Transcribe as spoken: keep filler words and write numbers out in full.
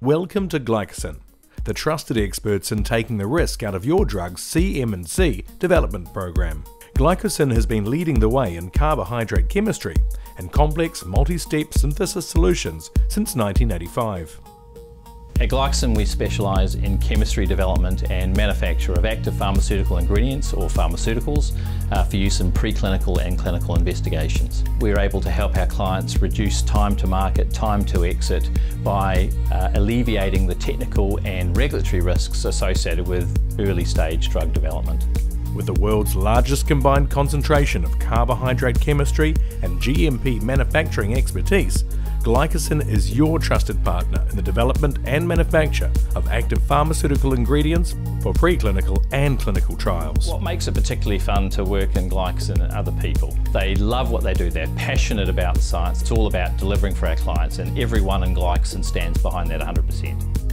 Welcome to GlycoSyn, the trusted experts in taking the risk out of your drug's C M and C development program. GlycoSyn has been leading the way in carbohydrate chemistry and complex multi-step synthesis solutions since nineteen eighty-five. At GlycoSyn, we specialise in chemistry development and manufacture of active pharmaceutical ingredients or pharmaceuticals uh, for use in preclinical and clinical investigations. We are able to help our clients reduce time to market, time to exit by uh, alleviating the technical and regulatory risks associated with early stage drug development. With the world's largest combined concentration of carbohydrate chemistry and G M P manufacturing expertise, GlycoSyn is your trusted partner in the development and manufacture of active pharmaceutical ingredients for preclinical and clinical trials. What makes it particularly fun to work in GlycoSyn and other people? They love what they do, they're passionate about the science, it's all about delivering for our clients, and everyone in GlycoSyn stands behind that one hundred percent.